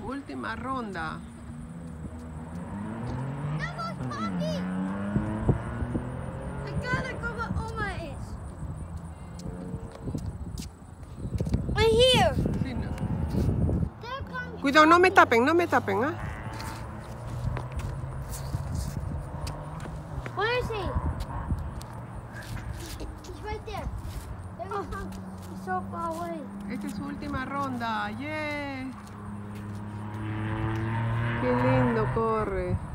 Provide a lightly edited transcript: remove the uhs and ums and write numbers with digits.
Última ronda. Vamos, papi. I gotta go where Oma is. Right here. Sí, no. There comes Cuidado, no me tapen, no me tapen, ¿ah? Where is he? He's right there. There he comes. He's so far away. Esta es su última ronda. ¡Yeah! ¡Qué lindo corre!